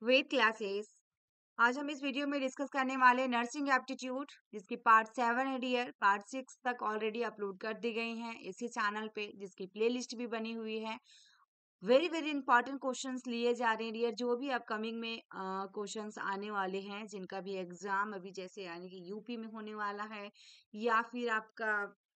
Weight classes. आज हम इस वीडियो में डिस्कस करने वाले हैं नर्सिंग एप्टीट्यूड, जिसकी पार्ट 7 है डियर। पार्ट 6 तक ऑलरेडी अपलोड कर दी गई हैं इसी चैनल पे, जिसकी प्लेलिस्ट भी बनी हुई है। वेरी वेरी इंपॉर्टेंट क्वेश्चंस लिए जा रहे हैं डियर, जो भी अपकमिंग में क्वेश्चंस आने वाले हैं, जिनका भी एग्जाम अभी जैसे यानी कि यूपी में होने वाला है, या फिर आपका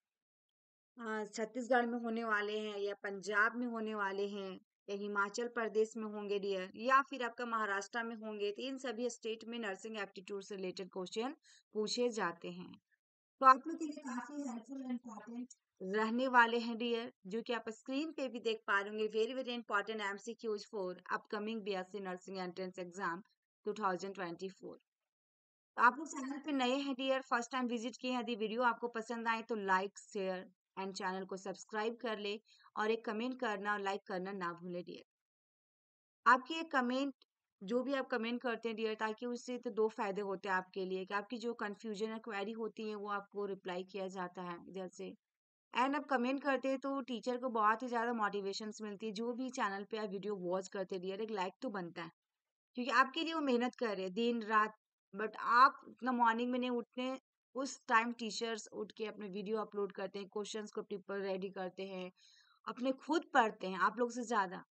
छत्तीसगढ़ में होने वाले हैं, या पंजाब में होने वाले हैं, या हिमाचल प्रदेश में होंगे डियर, या फिर आपका महाराष्ट्र में होंगे। तो इन सभी स्टेट में नर्सिंग एप्टीट्यूड से रिलेटेड क्वेश्चन पूछे जाते हैं। तो आप लोग के लिए काफी हेल्पफुल एंड इम्पोर्टेंट रहने वाले हैं डियर, जो कि आप स्क्रीन पे भी देख पा रहे होंगे। Very very important MCQs for upcoming BSc nursing entrance exam 2024। तो आप लोग चैनल पे नए हैं डियर, फर्स्ट टाइम विजिट किए हैं, यदि वीडियो आपको पसंद आए तो लाइक शेयर एंड चैनल को सब्सक्राइब कर ले, और एक कमेंट करना और लाइक करना ना भूले डियर। आपकी एक कमेंट, जो भी आप कमेंट करते हैं डियर, ताकि उससे तो दो फायदे होते हैं आपके लिए, कि आपकी जो कंफ्यूजन या क्वेरी होती है वो आपको रिप्लाई किया जाता है जैसे। एंड आप कमेंट करते हैं तो टीचर को बहुत ही ज़्यादा मोटिवेशन मिलती है। जो भी चैनल पे आप वीडियो वॉच करते हैं डियर, एक लाइक तो बनता है, क्योंकि आपके लिए वो मेहनत कर रहे हैं दिन रात। बट आप इतना मॉर्निंग में नहीं उठते, उस टाइम टीचर्स उठ के अपने वीडियो अपलोड करते हैं, क्वेश्चंस को पेपर रेडी करते हैं, अपने खुद पढ़ते हैं आप लोग से ज्यादा।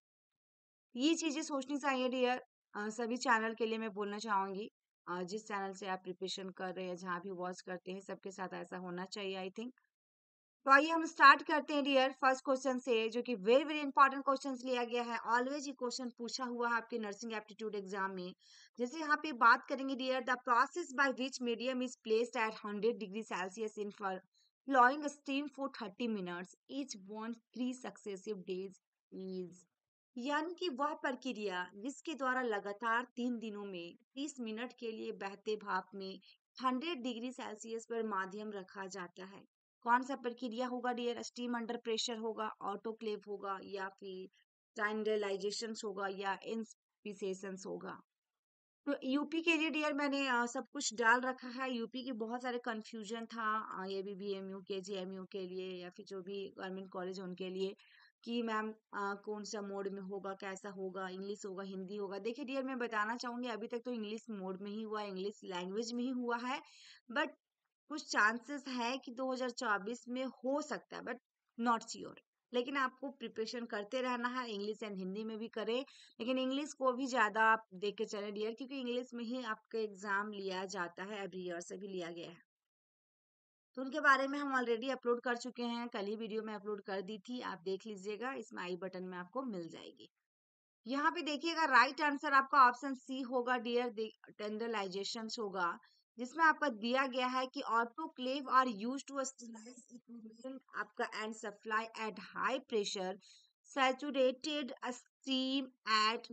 ये चीजें सोचनी चाहिए डियर। सभी चैनल के लिए मैं बोलना चाहूंगी, जिस चैनल से आप प्रिपरेशन कर रहे हैं, जहाँ भी वॉच करते हैं, सबके साथ ऐसा होना चाहिए आई थिंक। तो आइए हम स्टार्ट करते हैं डियर फर्स्ट क्वेश्चन से, जो कि वेरी वेरी इंपॉर्टेंट क्वेश्चन लिया गया है। ऑलवेज ये क्वेश्चन पूछा हुआ है आपके नर्सिंग एप्टीट्यूड एग्जाम में। जैसे यहाँ पे बात करेंगे dear, the process by which medium is placed at 100 degree Celsius in flowing steam for 30 minutes each one 3 successive days is. यानी कि वह प्रक्रिया जिसके द्वारा लगातार 3 दिनों में 30 मिनट के लिए बहते भाप में 100 डिग्री सेल्सियस पर माध्यम रखा जाता है। कौन सा प्रक्रिया होगा डियर? स्टीम अंडर प्रेशर होगा, ऑटोक्लेव होगा, या फिर स्टैंडर्डाइजेशन होगा, या इंस्पिसेशन होगा। तो यूपी के लिए डियर मैंने सब कुछ डाल रखा है। यूपी के बहुत सारे कंफ्यूजन था, ये भी बीएमयू के जेएमयू के लिए, या फिर जो भी गवर्नमेंट कॉलेज है उनके लिए, कि मैम कौन सा मोड में होगा, कैसा होगा, इंग्लिश होगा, हिंदी होगा। देखिए डियर, मैं बताना चाहूंगी अभी तक तो इंग्लिश मोड में ही हुआ है, इंग्लिश लैंग्वेज में ही हुआ है। बट कुछ चांसेस है कि 2024 में हो सकता है, बट नॉट श्योर। लेकिन आपको प्रिपरेशन करते रहना है, इंग्लिश एंड हिंदी में भी करें, लेकिन इंग्लिश को भी ज्यादा आप देख के चले डियर, क्योंकि इंग्लिश में ही आपका एग्जाम लिया जाता है, एवरी ईयर से भी लिया गया है। तो उनके बारे में हम ऑलरेडी अपलोड कर चुके हैं, कल ही वीडियो में अपलोड कर दी थी, आप देख लीजिएगा, इसमें आई बटन में आपको मिल जाएगी। यहाँ पे देखिएगा, राइट आंसर आपका ऑप्शन सी होगा डियर, टेंडरलाइजेशन होगा, जिसमें आपका दिया गया है कि autoclave are use to sterilize equipment आपका and supply at high pressure saturated steam at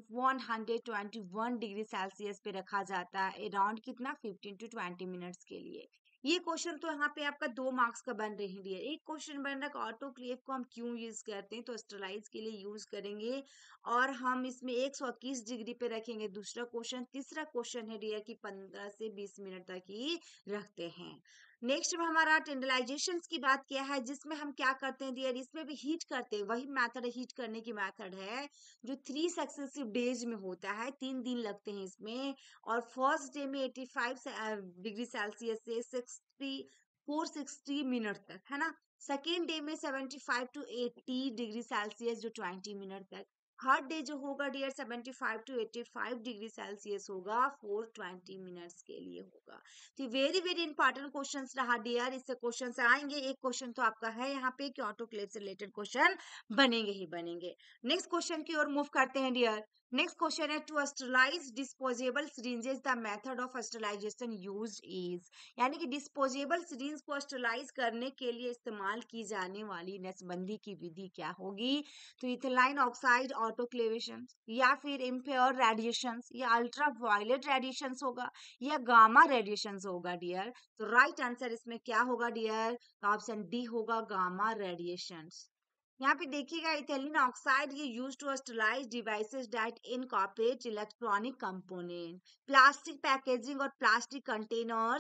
121 degree Celsius पे रखा जाता है अराउंड कितना 15 टू 20 मिनट्स के लिए। ये क्वेश्चन तो यहाँ पे आपका 2 मार्क्स का बन रही है। एक क्वेश्चन बन रहा है ऑटोक्लेव को हम क्यों यूज करते हैं, तो स्टरलाइज के लिए यूज करेंगे, और हम इसमें 121 डिग्री पे रखेंगे। दूसरा क्वेश्चन, तीसरा क्वेश्चन है डियर कि 15 से 20 मिनट तक ही रखते हैं। नेक्स्ट में हमारा टेंडलाइजेशन की बात किया है, जिसमें हम क्या करते हैं डियर, इसमें भी हीट करते हैं। वही मेथड हीट करने की मेथड है जो 3 सक्सेसिव डेज में होता है, 3 दिन लगते हैं इसमें। और फर्स्ट डे में 85 डिग्री सेल्सियस से 460 मिनट तक, है ना। सेकेंड डे में 75 टू 80 डिग्री सेल्सियस जो 20 मिनट तक। थर्ड डे जो होगा डियर 75 टू 85 डिग्री सेल्सियस होगा, 420 मिनट्स के लिए होगा। तो वेरी वेरी इंपॉर्टेंट क्वेश्चन रहा डियर, इससे क्वेश्चन आएंगे। एक क्वेश्चन तो आपका है यहाँ पे कि ऑटोक्लेव से रिलेटेड क्वेश्चन बनेंगे ही बनेंगे। नेक्स्ट क्वेश्चन की ओर मूव करते हैं डियर। नेक्स्ट क्वेश्चन है, to sterilize disposable syringes the method of sterilization used is. यानी कि डिस्पोजेबल सिरिंज को स्टरलाइज करने के लिए इस्तेमाल की जाने वाली नसबंदी की विधि क्या होगी? तो इथिलाइन ऑक्साइड ऑटोक्लेवेशन, या फिर इम्प्योर रेडिएशन, या अल्ट्रा वायलेट रेडिएशन होगा, या गामा रेडिएशन होगा डियर। तो राइट आंसर इसमें क्या होगा डियर? तो ऑप्शन डी होगा, गामा रेडिएशन। यहाँ पे देखिएगा, इथिलीन ऑक्साइड ये use to sterilize devices that incorporate electronic component, plastic packaging और प्लास्टिक कंटेनर्स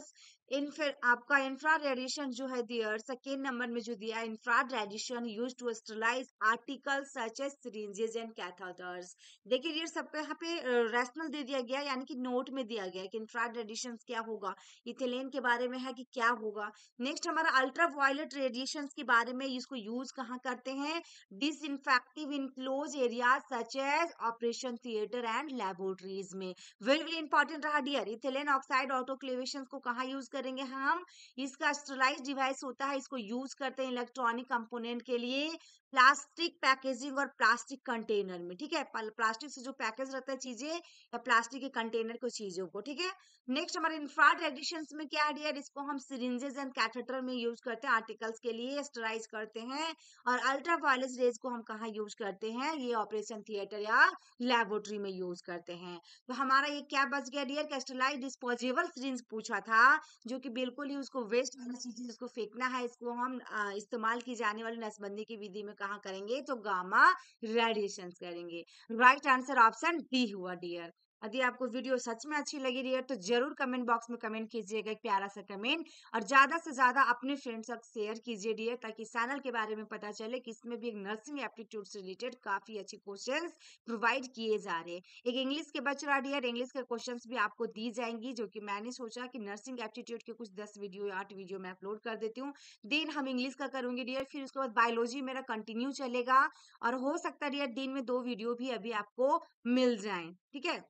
आपका इंफ्रारेड रेडिएशन जो है डियर, सेकेंड नंबर में जो दिया है, infrared radiation use to sterilize articles such as syringes and catheters. देखिए डियर, सबको यहाँ पे रैशनल दे दिया गया, यानी कि नोट में दिया गया है कि इंफ्रारेड रेडिएशन क्या होगा, इथिलीन के बारे में है कि क्या होगा। नेक्स्ट हमारा अल्ट्रा वायलेट रेडिएशन के बारे में, इसको यूज कहाँ करते हैं, disinfective in close area such as operation theatre and laboratories में। वेरी वेरी इंपॉर्टेंट रहा डियर। इथिलीन ऑक्साइड ऑटोक्लेवेशन को कहाँ यूज करेंगे हम, इसका स्टरलाइज डिवाइस होता है, इसको यूज करते हैं इलेक्ट्रॉनिक कंपोनेंट के लिए, प्लास्टिक पैकेजिंग और प्लास्टिक कंटेनर में। ठीक है, प्लास्टिक से जो पैकेज रहता है चीजें, या प्लास्टिक के कंटेनर को चीजों को। ठीक है, नेक्स्ट हमारे इंफ्रारेड रेडिएशन में क्या है डियर, इसको हम सिरिंजेस एंड कैथेटर में यूज करते हैं, आर्टिकल्स के लिए स्टराइज करते हैं। और अल्ट्रा वायलेट रेज को हम कहाँ यूज करते हैं, ये ऑपरेशन थिएटर या लेबोरेटरी में यूज करते हैं। तो हमारा ये क्या बच गया डियर, कैस्टलाइज डिस्पोजेबल सिरिंज पूछा था, जो कि बिल्कुल ही उसको वेस्ट वाली चीज, इसको फेंकना है, इसको हम इस्तेमाल की जाने वाली नसबंदी की विधि में कहाँ करेंगे, तो गामा रेडिएशन करेंगे। राइट आंसर ऑप्शन डी हुआ डियर। यदि आपको वीडियो सच में अच्छी लगी डियर, तो जरूर कमेंट बॉक्स में कमेंट कीजिएगा, एक प्यारा सा कमेंट, और ज्यादा से ज्यादा अपने फ्रेंड्स तक शेयर कीजिए डियर, ताकि चैनल के बारे में पता चले कि इसमें भी एक नर्सिंग एप्टीट्यूड से रिलेटेड काफी अच्छे क्वेश्चंस प्रोवाइड किए जा रहे हैं। एक इंग्लिश के बच रहा डियर, इंग्लिश के क्वेश्चंस भी आपको दी जाएंगी, जो कि मैंने सोचा कि नर्सिंग एप्टीट्यूड के कुछ 10 वीडियो या 8 वीडियो मैं अपलोड कर देती हूँ, देन हम इंग्लिश का करूंगी डियर, फिर उसके बाद बायोलॉजी मेरा कंटिन्यू चलेगा, और हो सकता है डियर दिन में 2 वीडियो भी अभी आपको मिल जाए। ठीक है,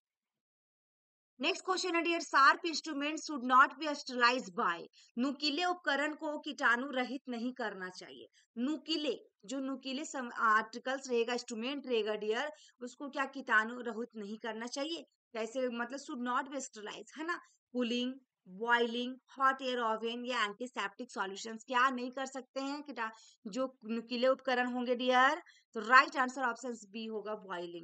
नेक्स्ट क्वेश्चन है dear, sharp instrument should not be sterilized by, नुकीले उपकरण को कीटाणु रहित नहीं करना चाहिए। नुकीले, जो नुकीले आर्टिकल्स रहेगा, इंस्ट्रूमेंट रहेगा डियर, उसको क्या कीटाणु रहित नहीं करना चाहिए। कैसे मतलब, शुड नॉट बी स्टरलाइज, है ना, cooling, boiling, hot air oven या एंटीसेप्टिक सॉल्यूशंस क्या नहीं कर सकते हैं जो नुकीले उपकरण होंगे डियर, तो राइट आंसर ऑप्शन बी होगा, boiling.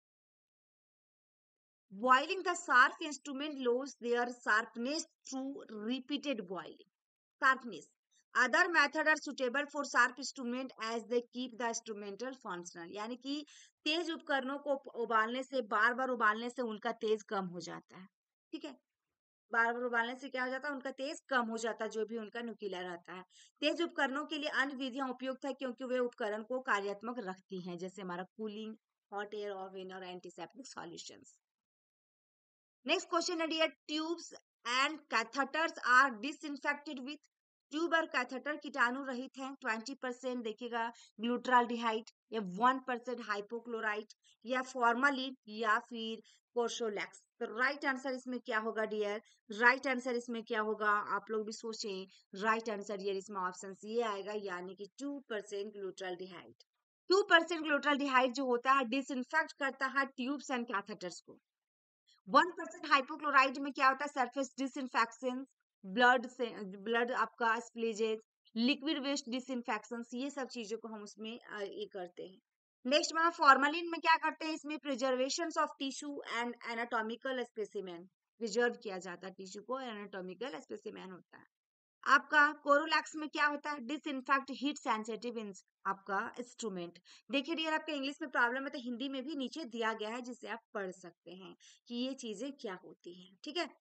Boiling, the sharp instrument loses their sharpness through repeated boiling. Sharpness. Other methods are suitable for sharp instrument as they keep the instrumental functional. यानी कि तेज उपकरणों को उबालने से, बार बार उबालने से उनका तेज कम हो जाता है। ठीक है, बार बार उबालने से क्या हो जाता है, उनका तेज कम हो जाता है, जो भी उनका नुकीला रहता है। तेज उपकरणों के लिए अन्य विधियां उपयुक्त है, क्योंकि वे उपकरण को कार्यात्मक रखती हैं, जैसे हमारा कूलिंग, हॉट एयर ओवन और एंटीसेप्टिक सॉल्यूशंस। नेक्स्ट क्वेश्चन है dear, tubes and catheters are disinfected with, tube और कैथेटर कीटाणु रहित हैं 20% देखिएगा ग्लूट्राल्डिहाइड, या 1% हाइपोक्लोराइड, या फॉर्मालिन, या फिर कोर्शोलैक्स। तो राइट आंसर इसमें क्या होगा डियर, राइट आंसर इसमें क्या होगा, आप लोग भी सोचें। राइट आंसर डियर इसमें ऑप्शन ये आएगा, यानी कि 2% ग्लूट्राल्डिहाइड। 2% ग्लूट्राल्डिहाइड जो होता है डिसइंफेक्ट करता है ट्यूब्स एंड कैथेटर्स को। 1% हाइपोक्लोराइड में क्या होता है, सरफेस डिसइंफेक्शन, ब्लड से, ब्लड आपका स्प्लेजेस, लिक्विड वेस्ट डिसइंफेक्शन, ये सब चीजों को हम उसमें ये करते हैं। नेक्स्ट में फॉर्मलिन में क्या करते हैं, इसमें preservation of tissue and anatomical specimen, preserve किया जाता है टिश्यू को, एनाटॉमिकल स्पेसिमेन होता है। आपका कोरोलैक्स में क्या होता है, डिसइंफेक्ट हीट सेंसिटिव आपका इंस्ट्रूमेंट। देखिए डियर, आपका इंग्लिश में प्रॉब्लम है तो हिंदी में भी नीचे दिया गया है, जिसे आप पढ़ सकते हैं कि ये चीजें क्या होती हैं। ठीक है,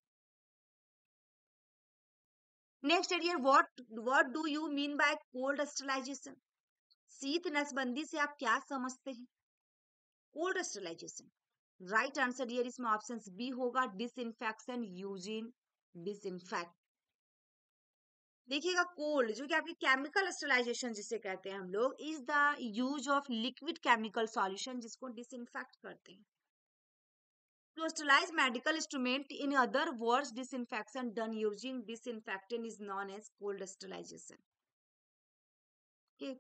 next dear, what do you mean by cold sterilization, शीत नसबंदी से आप क्या समझते हैं, cold sterilization. Right answer dear इसमें ऑप्शन बी होगा, डिसइंफेक्शन यूजिंग डिसइंफेक्ट। देखिएगा, कोल्ड जो कि आपकी केमिकल स्टरलाइजेशन जिसे कहते हैं हम लोग, is the use of liquid chemical solution, जिसको डिसइंफेक्ट करते हैं। To sterilize medical instrument, in other words, disinfection done using disinfectant is known as cold sterilization. Okay.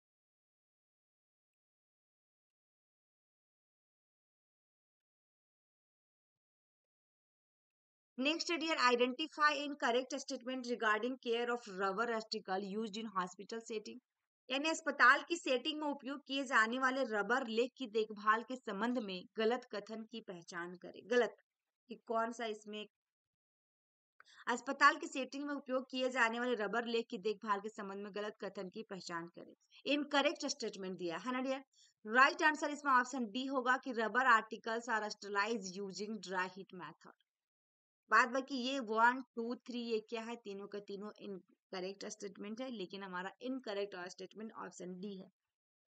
Next, dear, identify incorrect statement regarding care of rubber article used in hospital setting. यानी अस्पताल की setting में उपयोग किए जाने वाले rubber leg की देखभाल के संबंध में गलत कथन की पहचान करें। गलत कि कौन सा इसमें, अस्पताल की सेटिंग में उपयोग किए जाने वाले रबर लेग की देखभाल के संबंध में गलत कथन की पहचान करें। इनकरेक्ट स्टेटमेंट दिया है ना डियर। राइट आंसर इसमें ऑप्शन डी होगा कि rubber articles are sterilize using dry heat method. बाद बाकी ये 1 2 3 ये क्या है, तीनों का तीनों इनकरेक्ट स्टेटमेंट है, लेकिन हमारा इनकरेक्ट स्टेटमेंट ऑप्शन डी है।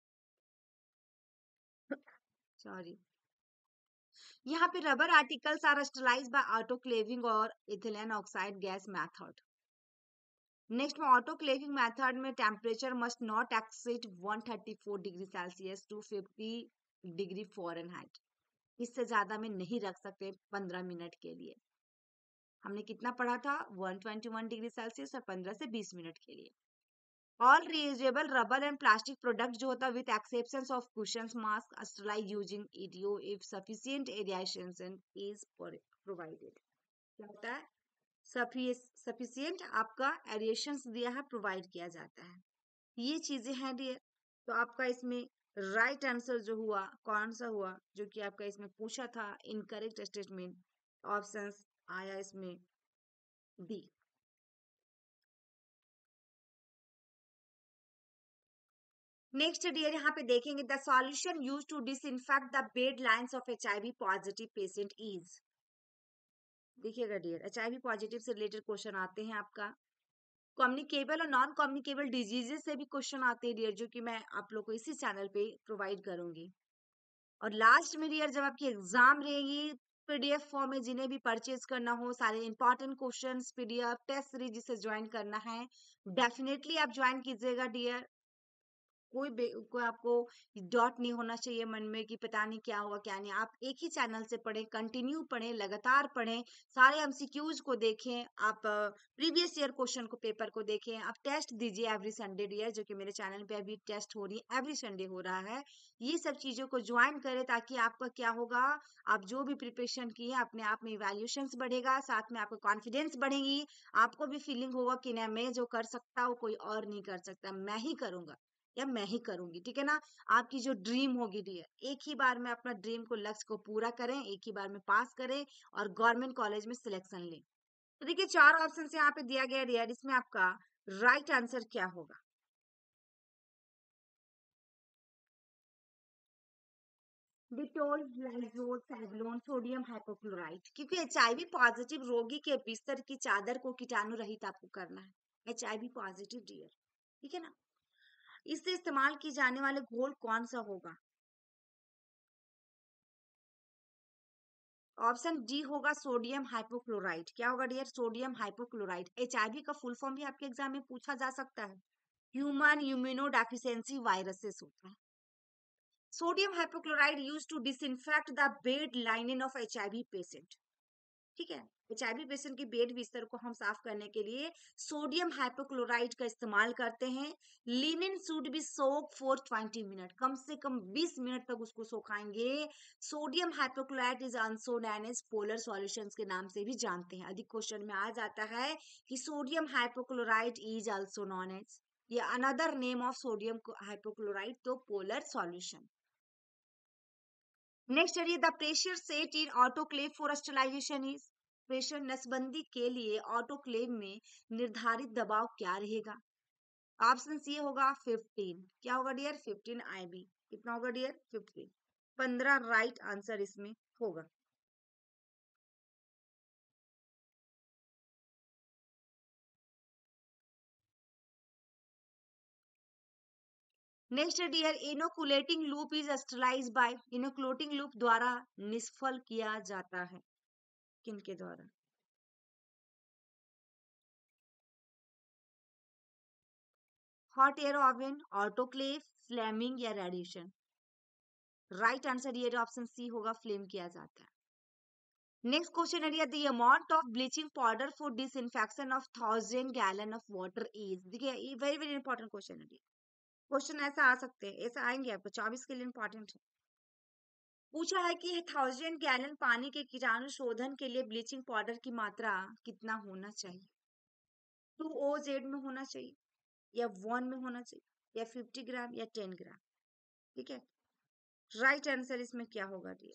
सॉरी। यहाँ पे rubber articles are sterilize by autoclaving और ethylene oxide gas method. Next में ऑटोक्लेविंग मेथड में temperature must not exceed 134 degree Celsius to 50 degree Fahrenheit. इससे ज्यादा में नहीं रख सकते 15 मिनट के लिए। हमने कितना पढ़ा था, 121 डिग्री सेल्सियस और 15 से 20 मिनट के लिए। All reusable rubber and plastic product जो होता है with exception of cushions mask sterilize using EDO if sufficient aeration is provided. क्या होता है, सफिशिएंट आपका एरिएशन दिया है, प्रोवाइड किया जाता है। ये चीजें हैं डियर। तो आपका इसमें राइट आंसर जो हुआ कौन सा हुआ, जो कि आपका इसमें पूछा था इनकरेक्ट स्टेटमेंट, ऑप्शंस आया इसमें डी। नेक्स्ट डियर यहाँ पे देखेंगे, the solution use to disinfect the bed lines of HIV positive patient is. देखिएगा डियर, HIV पॉजिटिव से रिलेटेड क्वेश्चन आते हैं आपका। कम्युनिकेबल और नॉन कम्युनिकेबल डिजीजेस से भी क्वेश्चन आते हैं डियर, जो कि मैं आप लोग को इसी चैनल पे प्रोवाइड करूंगी। और लास्ट में डियर जब आपकी एग्जाम रहेगी, PDF फॉर्म में जिन्हें भी परचेज करना हो, सारे important questions PDF test series जिसे ज्वाइन करना है, डेफिनेटली आप ज्वाइन कीजिएगा डियर। कोई आपको डॉट नहीं होना चाहिए मन में कि पता नहीं क्या हुआ क्या नहीं। आप एक ही चैनल से पढ़ें, कंटिन्यू पढ़ें, लगातार पढ़ें, सारे MCQs को देखें, आप प्रीवियस ईयर क्वेश्चन को पेपर को देखें, आप टेस्ट दीजिए एवरी संडे डियर, जो कि मेरे चैनल पे अभी टेस्ट हो रही है, एवरी संडे हो रहा है। ये सब चीजों को ज्वाइन करें ताकि आपका क्या होगा, आप जो भी प्रिपरेशन किए अपने आप में इवैल्यूएशन बढ़ेगा, साथ में आपका कॉन्फिडेंस बढ़ेगी, आपको भी फीलिंग होगा कि ना मैं जो कर सकता हूँ कोई और नहीं कर सकता, मैं ही करूंगा या मैं ही करूंगी। ठीक है ना, आपकी जो ड्रीम होगी डियर, एक ही बार में अपना ड्रीम को लक्ष्य को पूरा करें, एक ही बार में पास करें और गवर्नमेंट कॉलेज में सिलेक्शन लें। तो देखिए 4 ऑप्शन यहाँ पे दिया गया डियर, इसमें आपका राइट आंसर क्या होगा। Dettol, Lysol, Savlon, sodium hypochlorite. क्योंकि HIV पॉजिटिव रोगी के बिस्तर की चादर को कीटाणु रहित आपको करना है, HIV पॉजिटिव डियर। ठीक है ना, इससे इस्तेमाल की जाने वाले घोल कौन सा होगा। ऑप्शन डी होगा सोडियम हाइपोक्लोराइट। क्या होगा डियर, सोडियम हाइपोक्लोराइट। HIV का फुल फॉर्म भी आपके एग्जाम में पूछा जा सकता है, ह्यूमन इम्यूनोडेफिशिएंसी वायरसेस होता है। Sodium hypochloride use to disinfect the bed lining of HIV patient. ठीक है, HIV पेशेंट की बेड बिस्तर को हम साफ करने के लिए सोडियम हाइपोक्लोराइड का इस्तेमाल करते हैं। Linen should be soak for 20 minute, कम से कम 20 मिनट तक उसको सोखाएंगे। Sodium hypochloride is also known as polar solutions के नाम से भी जानते हैं। अधिक क्वेश्चन में आ जाता है कि sodium hypochloride is also known as, ये another name of sodium hypochloride, तो पोलर सॉल्यूशन। नेक्स्ट है the pressure set in autoclave for sterilization is. Pressure नसबंदी के लिए ऑटोक्लेव में निर्धारित दबाव क्या रहेगा। ऑप्शन सी होगा 15। क्या होगा डियर, 15 IB। कितना होगा डियर, 15। 15 राइट आंसर इसमें होगा। Next dear, inoculating loop is sterilize by. Inoculating loop द्वारा निष्फल किया जाता है, किनके द्वारा। Hot air oven, autoclave, flaming या रेडिएशन। राइट आंसर ये ऑप्शन सी होगा, फ्लेम किया जाता है। नेक्स्ट क्वेश्चन है the amount of bleaching powder for disinfection of 1000 gallon of water is. देखिए ये वेरी वेरी इंपॉर्टेंट क्वेश्चन है। क्वेश्चन ऐसा आ सकते हैं, ऐसा आएंगे आपको 24 के लिए इंपॉर्टेंट है। पूछा है कि 1000 गैलन पानी के कीटाणु शोधन के लिए ब्लीचिंग पाउडर की मात्रा कितना होना चाहिए। 2OZ में होना चाहिए, या 1 में होना चाहिए, या 50 ग्राम, या 10 ग्राम। ठीक है, राइट आंसर इसमें क्या होगा डियर।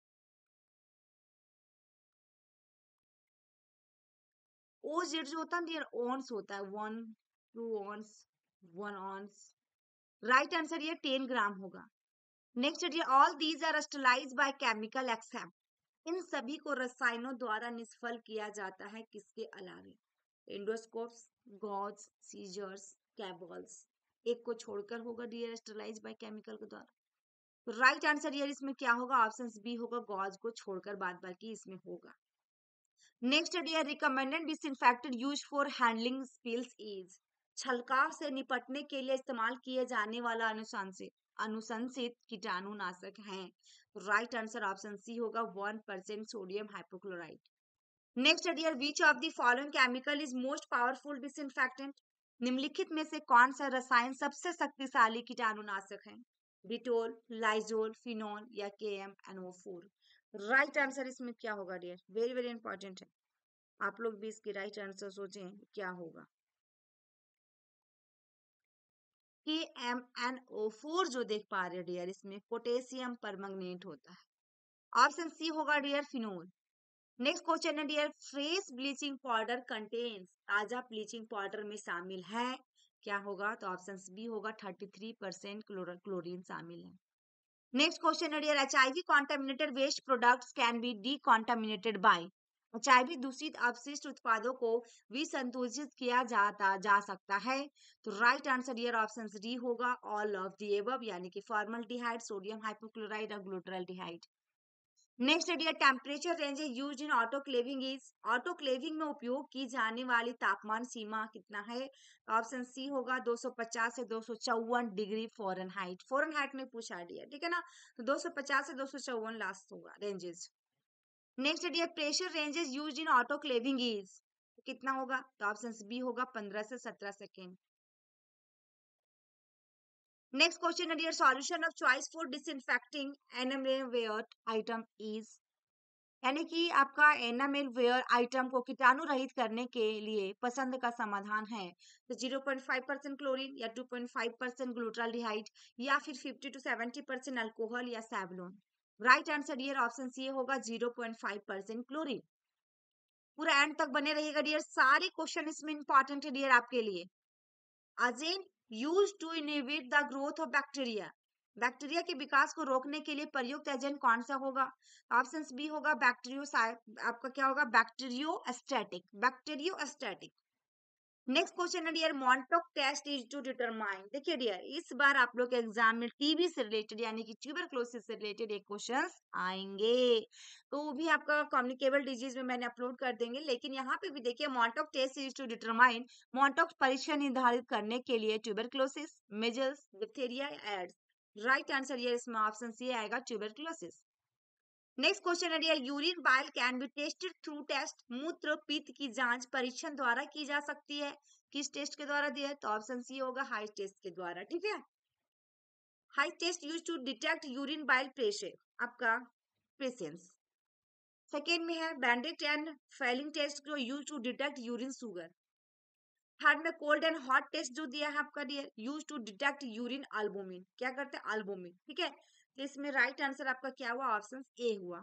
OZ जो होता है डियर, ऑन्स होता है, 1 2 ऑन्स 1 ऑन्स। राइट आंसर ये 10 ग्राम होगा। Next dear, all these are sterilized by chemical except. इन सभी को रसायनों द्वारा निष्फल किया जाता है किसके अलावे? एंडोस्कोप्स, गॉज, सीजर्स, कैबल्स, एक को छोड़कर होगा डियर, स्टरलाइज बाय केमिकल के द्वारा। राइट आंसर यार इसमें क्या होगा? ऑप्शन बी होगा, गॉज को छोड़कर बाद बाकी इसमें होगा। Next dear, recommended disinfectant used for handling spills is, छलकाव से निपटने के लिए इस्तेमाल किए जाने वाला अनुशंसित कीटाणुनाशक है। राइट आंसर ऑप्शन सी होगा 1% sodium hypochloride. Next dear, which of the following chemical is most powerful disinfectant, निम्नलिखित में से कौन सा रसायन सबसे शक्तिशाली कीटाणुनाशक है? डिटोल, लाइजोल, फिनोल या KMNO4। राइट आंसर इसमें क्या होगा डियर? वेरी वेरी इंपॉर्टेंट है, आप लोग भी इसकी राइट आंसर सोचें क्या होगा। KMNO4 जो देख पा रहे हो डियर, इसमें पोटेशियम परमंगनेट होता है। ऑप्शन सी होगा डियर फिनोल। नेक्स्ट क्वेश्चन है dear, fresh bleaching powder contains, ताजा ब्लीचिंग पाउडर में शामिल है, क्या होगा? तो ऑप्शन बी होगा 33% क्लोरीन शामिल है। नेक्स्ट क्वेश्चन है dear, HIV contaminated waste products can be decontaminated by, HIV दूषित अपशिष्ट उत्पादों को विसंतुलित किया जा सकता है। तो right answer dear option D होगा ऑल ऑफ द एबव, यानी कि फॉर्मल्डिहाइड, सोडियम हाइपोक्लोराइड और glutaldehyde. Next dear, temperature range used in autoclaving is, autoclaving में उपयोग की जाने वाली तापमान सीमा कितना है? ऑप्शन सी होगा 250 से 254 डिग्री फ़ारेनहाइट। फ़ारेनहाइट में पूछा डियर, ठीक है ना, तो 250 से 254 लास्ट होगा ranges. Next dear, pressure ranges used in autoclaving is, कितना होगा? तो ऑप्शन बी होगा 15 से 17 सेकेंड। नेक्स्ट क्वेश्चन है dear, solution of choice for disinfecting enamel ware item is, यानी कि आपका एनामेल वेयर आइटम को कीटाणु रहित करने के लिए पसंद का समाधान है। तो 0.5% क्लोरीन या 2.5% ग्लूटाल्डिहाइड या फिर 50 to 70% अल्कोहल या Savlon. Right answer dear option C होगा 0.5% क्लोरीन। पूरा एंड तक बने रहिएगा डियर, सारे क्वेश्चन इसमें इंपॉर्टेंट है डियर आपके लिए। Agent use to inhibit the growth of bacteria, bacteria के विकास को रोकने के लिए प्रयुक्त एजेंट कौन सा होगा? ऑप्शन बी होगा आपका क्या होगा? बैक्टीरियोस्टैटिक। नेक्स्ट क्वेश्चन है dear, Mantoux test is to determine, देखिए डियर इस बार आप लोग के एग्जाम में टीबी से रिलेटेड यानी कि ट्यूबरक्लोसिस से रिलेटेड एक क्वेश्चन आएंगे, तो वो भी आपका कम्युनिकेबल डिजीज में मैंने अपलोड कर देंगे। लेकिन यहाँ पे भी देखिए, Mantoux test is to determine, Mantoux परीक्षण निर्धारित करने के लिए tuberculosis, measles, diphtheria, AIDS. Right answer ये इसमें ऑप्शन सी आएगा, ट्यूबरक्लोसिस। नेक्स्ट क्वेश्चन है dear, urine bile can be tested through test, मूत्र पित्त की जांच परीक्षण द्वारा की जा सकती है, किस टेस्ट के द्वारा दिया है? तो ऑप्शन सी होगा हाई टेस्ट के द्वारा, ठीक है। High test use to detect urine bile pressure, आपका प्रेसेंस। सेकेंड में है बैंडेड एंड फेलिंग टेस्ट जो use to detect urine sugar. Third में कोल्ड एंड हॉट टेस्ट जो दिया है आपका dear, use to detect urine albumin, क्या करते हैं? अल्बुमिन, ठीक है। तो इसमें राइट आंसर आपका क्या हुआ? ऑप्शन ए हुआ।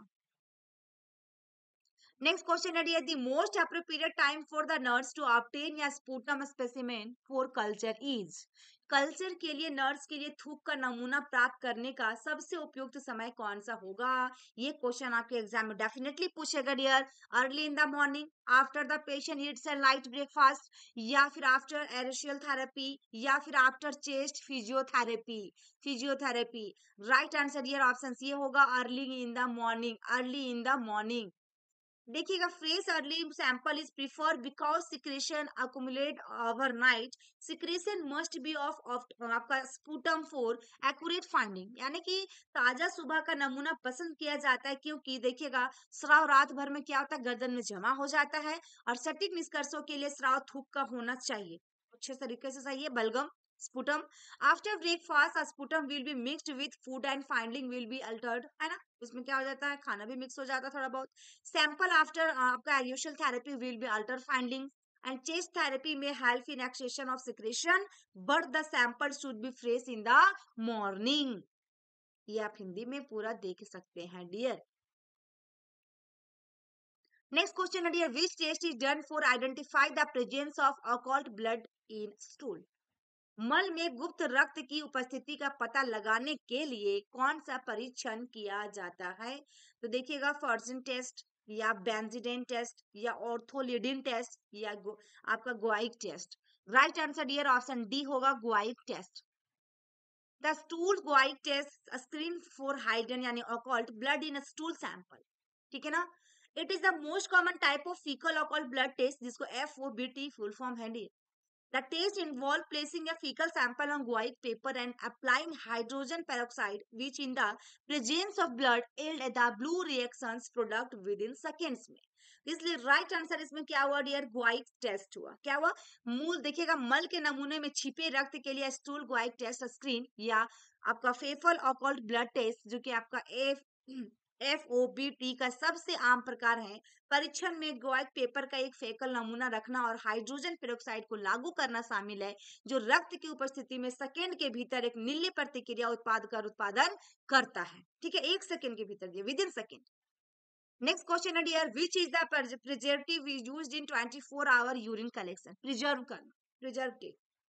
नेक्स्ट क्वेश्चन है dear, the most appropriate time for the nurse to obtain या sputum specimen for culture is, culture के लिए नर्स के लिए थूक का नमूना प्राप्त करने का सबसे उपयुक्त समय कौन सा होगा? ये क्वेश्चन आपके एग्जाम में डेफिनेटली पूछेगा dear. Early in the morning, after the patient eats a light breakfast, या फिर आफ्टर एरेशियल थेरेपी, या फिर after chest physiotherapy. Right answer dear option C होगा early in the morning, early in the morning. देखिएगा, fresh early sample is prefer because secretion accumulate overnight, secretion must be of आपका sputum for accurate finding, यानी कि ताजा सुबह का नमूना पसंद किया जाता है क्योंकि देखिएगा स्राव रात भर में क्या होता है, गर्दन में जमा हो जाता है, और सटीक निष्कर्षों के लिए स्राव थूक का होना चाहिए, अच्छे तरीके से सही है। बलगम sputum, after breakfast sputum will be mixed with food and finding will be altered, है ना, उसमें क्या हो जाता है, खाना भी मिक्स हो जाता है थोड़ा बहुत। सैंपल आफ्टर आपका aerial therapy will be alter finding, and chest therapy में help in accession of secretion, but the sample should be fresh in the morning. ये आप हिंदी में पूरा देख सकते हैं डियर। नेक्स्ट क्वेश्चन है dear, which test is done for identify the presence of occult blood in stool, मल में गुप्त रक्त की उपस्थिति का पता लगाने के लिए कौन सा परीक्षण किया जाता है? तो देखिएगा फॉर्जिन टेस्ट या बेंजिडिन टेस्ट या ऑर्थोलिडिन टेस्ट या आपका guaiac test. Right answer dear option D होगा guaiac test. The stool guaiac test screen for hidden यानी occult blood in stool sample, ठीक है ना। It is the most common type of fecal occult blood test जिसको FOBT full form है। The test involved placing a fecal sample on guaic paper and applying hydrogen peroxide, which in the presence of blood yield the blue reactions product within seconds में। इसलिए right answer इसमें क्या हुआ dear? गुआइक test हुआ। क्या हुआ? मूल देखिएगा मल के नमूने में छिपे रक्त के लिए स्टूल गुआइक टेस्ट स्क्रीन या आपका फेफल ऑकल्ट ब्लड टेस्ट जो कि आपका FOBT का सबसे आम प्रकार है। परीक्षण में गुआइक पेपर का एक फेकल नमूना रखना और हाइड्रोजन पेरोक्साइड को लागू करना शामिल है जो रक्त की उपस्थिति में सेकेंड के भीतर एक नीली प्रतिक्रिया उत्पादन करता है। ठीक है, 1 सेकेंड के भीतर, within second. Next question है dear, which is the preservative used in 24 hour urine collection? Preserve करना, प्रिजर्वेटिव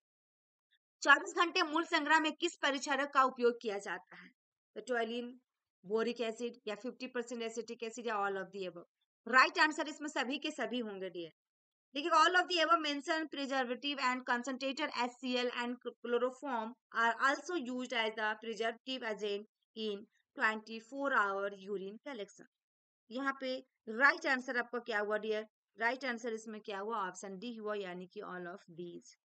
24 घंटे मूल संग्रह में किस परिचारक का उपयोग किया जाता है? तो टोलिन, बोरिक एसिड या 50% एसिटिक एसिड या all of the above. Right answer इसमें सभी के सभी होंगे डियर। देखिए all of the above mention preservative and concentrated HCl and chloroform are also used as the preservative agent in 24 hour urine collection. यहाँ पे right answer आपका क्या हुआ डियर? राइट आंसर इसमें क्या हुआ? ऑप्शन डी हुआ, यानी कि all of these.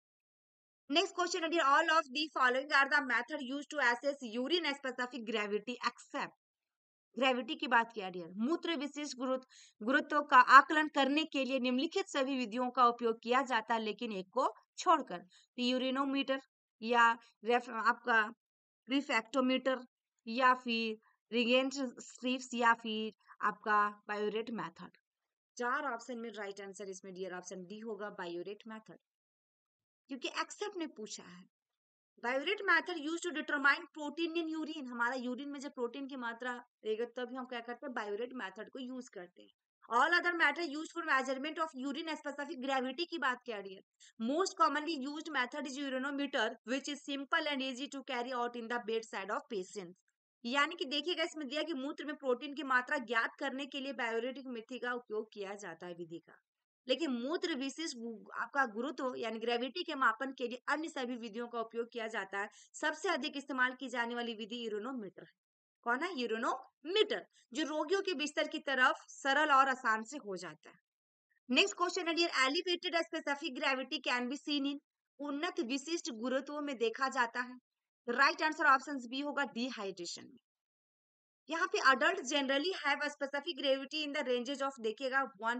Next question है dear, all of the following are the method used to assess urine specific gravity except. Gravity की बात किया डियर, मूत्र विशिष्ट गुरुत्व का आकलन करने के लिए निम्नलिखित सभी विधियों का उपयोग किया जाता है लेकिन एक को छोड़कर। तो यूरिनोमीटर या आपका रिफैक्टोमीटर या फिर रिगेंट स्ट्रिप्स या फिर आपका बायोरेट मेथड। 4 ऑप्शन में राइट आंसर इसमें डियर ऑप्शन डी होगा, बायोरेट मेथड, क्योंकि एक्सेप्ट ने पूछा है। Biuret method use to determine protein in urine. हमारा यूरिन में जब प्रोटीन की मात्रा रहेगा तभी हम क्या करते हैं? बायोरेट मेथड को यूज करते हैं। All other method use for measurement of urine specific gravity की बात क्या रही है? Most commonly used method is urinometer which is simple and easy to carry out in the bed side of patient. यानी कि देखिएगा इसमें दिया कि मूत्र में प्रोटीन की मात्रा ज्ञात करने के लिए बायोरेटिक मेथड का उपयोग किया जाता है विधि का, लेकिन मूत्र विशिष्ट आपका गुरुत्व यानी ग्रेविटी के मापन के लिए अन्य सभी विधियों का उपयोग किया जाता है। सबसे अधिक इस्तेमाल की जाने वाली विधि यूरिनोमीटर है। कौन है? यूरिनोमीटर, जो रोगियों के बिस्तर की तरफ सरल और आसान से हो जाता है। नेक्स्ट क्वेश्चन है dear, elevated specific gravity can be seen in. उन्नत विशिष्ट गुरुत्व में देखा जाता है। राइट आंसर ऑप्शन बी होगा, डिहाइड्रेशन में। यहाँ पे adult generally have a specific gravity in the ranges of देखिएगा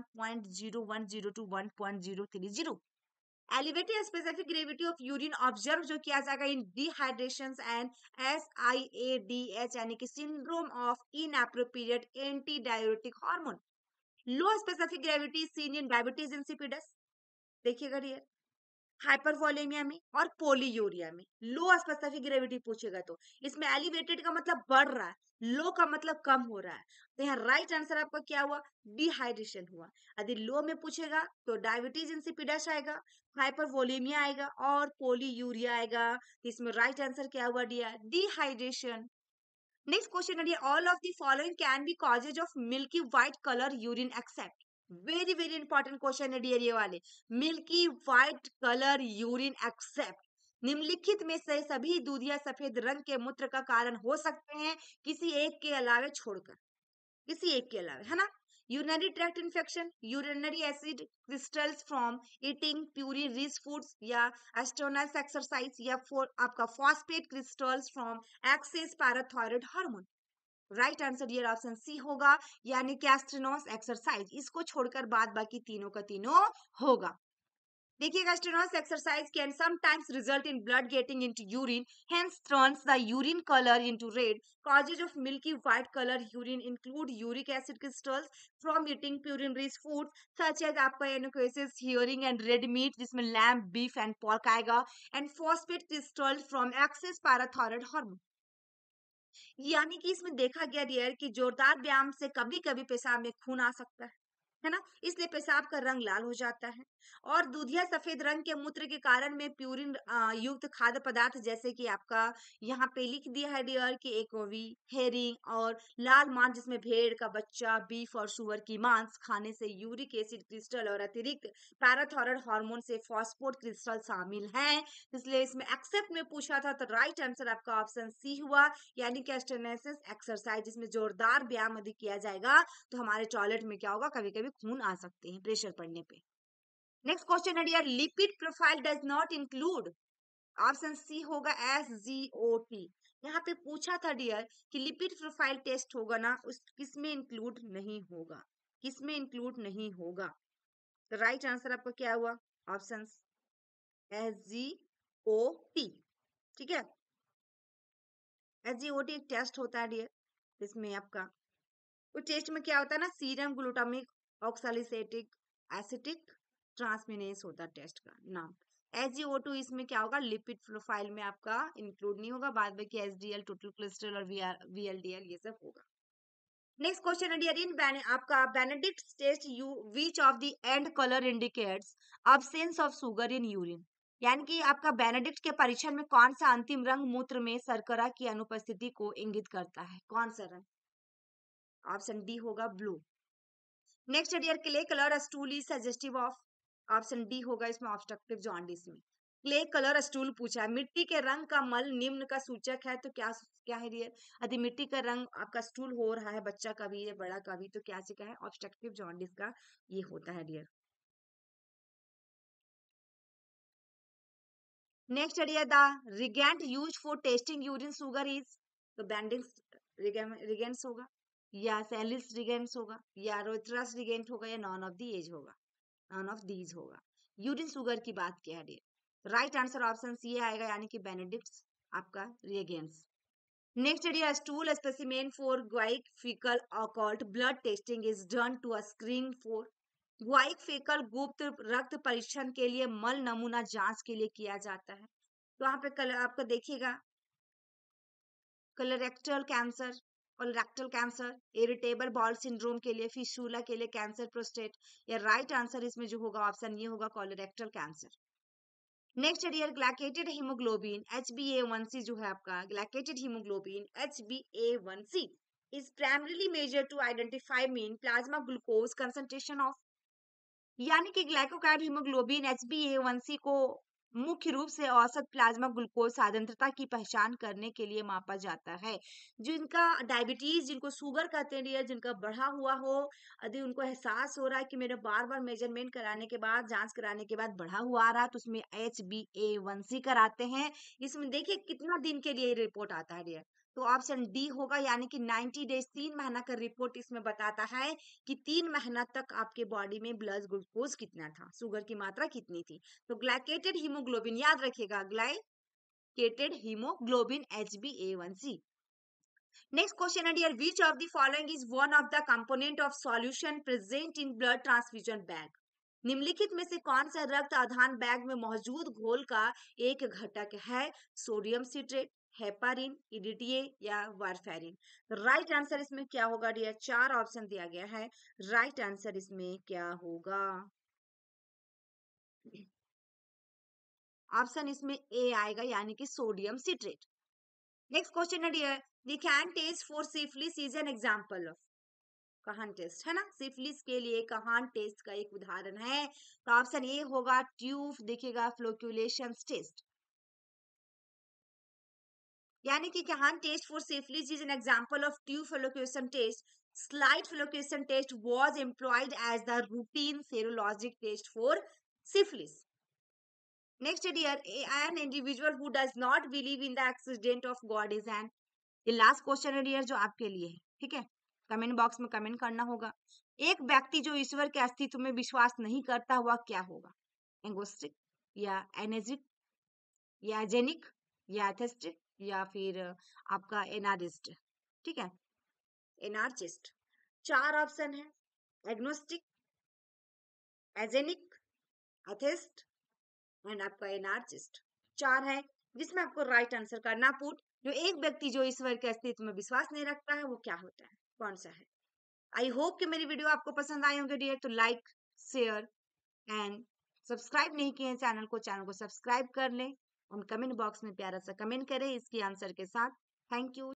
1.0102 to 1.030। Elevated specific gravity of urine observe जो किया जाएगा इन डिहाइड्रेशन एंड SIADH यानी कि syndrome of inappropriate anti diuretic hormone. Low specific gravity seen in diabetes insipidus, देखिएगा dear, hypervolemia में और polyuria में। लो स्पेसिफिक ग्रेविटी पूछेगा तो इसमें एलिवेटेड का मतलब बढ़ रहा है, लो का मतलब कम हो रहा है। तो यहाँ राइट आंसर आपका क्या हुआ? डिहाइड्रेशन हुआ। यदि लो में पूछेगा तो डायबिटीज इंसिपिडस आएगा, हाइपरवोलेमिया आएगा और पोलीयूरिया आएगा। तो इसमें राइट आंसर क्या हुआ डियर? डिहाइड्रेशन। नेक्स्ट क्वेश्चन है, all of the following can be causes of milky white colour urine except. Very very important question है डियर ये वाले, milky white colour urine except. निम्नलिखित में से सभी दूधिया सफेद रंग के मूत्र का कारण हो सकते हैं किसी एक के अलावे छोड़कर, किसी एक के अलावा, है ना। Urinary tract infection, urinary acid crystals from eating purine rich foods या एस्ट्रोनस एक्सरसाइज या आपका phosphate crystals from excess parathyroid hormone. Right answer ये ऑप्शन सी होगा, यानी कि एस्ट्रोनस एक्सरसाइज। इसको छोड़कर बाद बाकी तीनों का तीनों होगा। देखिएगा strenuous exercise can sometimes result in blood getting into urine, hence turns the urine color into red. Causes of milky white color urine include uric acid crystals from eating purine rich foods such as आपका एनोकेसिस, hearing and red meat जिसमें lamb, beef and pork आएगा, and phosphate crystals from excess parathyroid hormone. यानी कि इसमें देखा गया dear कि जोरदार व्यायाम से कभी कभी पेशाब में खून आ सकता है, है ना, इसलिए पेशाब का रंग लाल हो जाता है। और दूधिया सफेद रंग के मूत्र के कारण में प्यूरिन युक्त खाद्य पदार्थ जैसे कि आपका यहाँ पे लिख दिया है डियर कि एकोवी, हेरिंग और लाल मांस जिसमें भेड़ का बच्चा, बीफ और सुअर की मांस खाने से यूरिक एसिड क्रिस्टल और अतिरिक्त पैराथायरॉयड हार्मोन से फॉस्फोट क्रिस्टल शामिल हैं। इसलिए इसमें एक्सेप्ट में पूछा था तो राइट आंसर आपका ऑप्शन सी हुआ, यानी कि एस्टेनेसिस एक्सरसाइज जिसमें जोरदार व्यायाम यदि किया जाएगा तो हमारे टॉयलेट में क्या होगा, कभी कभी खून आ सकते हैं प्रेशर पड़ने पे। नेक्स्ट क्वेश्चन है dear, lipid profile does not include, option C होगा SGOT। यहाँ पे पूछा था डियर कि लिपिड प्रोफाइल टेस्ट होगा ना, उस किसमें इंक्लूड नहीं होगा, किसमें इंक्लूड नहीं होगा। तो राइट आंसर आपका क्या हुआ, ऑप्शन SGOT। ठीक है, SGOT एक टेस्ट होता है डियर, इसमें आपका उस टेस्ट में क्या होता है ना, serum glutamic oxaloacetic acetic transaminase होता है टेस्ट का नाम। SGO2 इसमें क्या होगा, लिपिड प्रोफाइल में आपका इंक्लूड नहीं होगा, बाद में कि HDL, टोटल कोलेस्ट्रॉल और VLDL ये सब होगा। नेक्स्ट क्वेश्चन है डियर, इन आपका Benedict test you which of the end colour indicates absence of sugar in urine, यानी कि आपका बेनेडिक्ट के परीक्षण में कौन सा अंतिम रंग मूत्र में शर्करा की अनुपस्थिति को इंगित करता है, कौन सा रंग, ऑप्शन डी होगा blue. Next dear, clay colour stool is suggestive of, option D होगा इसमें ऑब्स्ट्रक्टिव जॉन्डिस में। क्ले कलर स्टूल पूछा है, मिट्टी के रंग का मल निम्न का सूचक है, तो क्या क्या है डियर, यदि मिट्टी का रंग आपका स्टूल हो रहा है बच्चा का भी या बड़ा का भी, तो क्या से क्या है, ऑब्स्ट्रक्टिव जॉन्डिस का ये होता है dear. Next dear, the reagent use for testing urine sugar is, तो बैंडिंग रिगेंट्स होगा या सेलिस रिगेंट्स होगा या रोथरस रिगेंट होगा या नॉन ऑफ द एज होगा, नॉन ऑफ दीज होगा। यूरिन शुगर की बात किया है, राइट आंसर ऑप्शन सी आएगा, यानी कि बेनेडिक्ट आपका रिएगेंट्स। नेक्स्ट है stool specimen for guaiac fecal occult blood testing is done to screen for, guaiac fecal गुप्त रक्त परीक्षण के लिए मल नमूना जांच के लिए किया जाता है। तो यहाँ पे कल आपका देखिएगा colorectal cancer, colorectal cancer, irritable bowel syndrome के लिए, फिशूला के लिए, कैंसर प्रोस्टेट, या राइट आंसर इसमें जो होगा ऑप्शन ये होगा colorectal cancer. Next dear, glycated haemoglobin HbA1c जो है आपका glycated haemoglobin HbA1c is primarily measure to identify mean plasma glucose concentration of, यानी कि ग्लाइकोकार्ड हीमोग्लोबिन HbA1c को मुख्य रूप से औसत प्लाज्मा ग्लूकोज सांद्रता की पहचान करने के लिए मापा जाता है। जिनका डायबिटीज, जिनको शुगर कहते हैं डियर, जिनका बढ़ा हुआ हो, यदि उनको एहसास हो रहा है कि मेरा बार बार मेजरमेंट कराने के बाद, जांच कराने के बाद बढ़ा हुआ आ रहा है, तो उसमें HbA1c कराते हैं। इसमें देखिए कितना दिन के लिए रिपोर्ट आता है डियर, तो ऑप्शन डी होगा, यानी कि 90 डेज, 3 महीना का रिपोर्ट इसमें बताता है कि 3 महीना तक आपके बॉडी में ब्लड ग्लूकोज कितना था, शुगर की मात्रा कितनी थी। तो ग्लाइकेटेड हीमोग्लोबिन याद रखिएगा, glycated haemoglobin HbA1c। Next question है dear, which of the following is one of the component of solution present in blood transfusion bag, निम्नलिखित में से कौन सा रक्त आधान बैग में मौजूद घोल का एक घटक है, सोडियम सिट्रेट, हेपारिन, EDTA या वारफेरिन। राइट आंसर इसमें क्या होगा डियर, 4 ऑप्शन दिया गया है, राइट आंसर इसमें क्या होगा, ऑप्शन इसमें ए आएगा, यानी कि सोडियम सिट्रेट। नेक्स्ट क्वेश्चन है dear, the Kahn test for syphilis is an example of, Kahn test है ना, सिफिलिस के लिए कहान टेस्ट का एक उदाहरण है, तो ऑप्शन ए होगा ट्यूब, देखिएगा फ्लोक्यूलेशन टेस्ट, यानी कि Kahn test for syphilis is an example of tube flocculation test, slide flocculation test was employed as the routine serologic test for syphilis. Next dear, an individual who does not believe in the accident of God is an, ये last question है dear जो आपके लिए है, ठीक है, comment box में comment करना होगा। एक व्यक्ति जो ईश्वर के अस्तित्व में विश्वास नहीं करता हुआ क्या होगा, एंगोस्टिक या एनेजिक या जेनिक या एथेस्टिक या फिर आपका एनारिस्ट, ठीक है, एनार्चिस्ट। 4 ऑप्शन है, एग्नोस्टिक, एजेनिक, एथेस्ट एंड आपका एनार्चिस्ट, 4 है, जिसमें आपको राइट आंसर करना पुट, जो एक व्यक्ति जो ईश्वर के अस्तित्व में विश्वास नहीं रखता है वो क्या होता है, कौन सा है। आई होप कि मेरी वीडियो आपको पसंद आई होंगे डियर, तो लाइक शेयर एंड सब्सक्राइब नहीं किए हैं चैनल को सब्सक्राइब कर लें और कमेंट बॉक्स में प्यारा सा कमेंट करें इसकी आंसर के साथ। Thank you.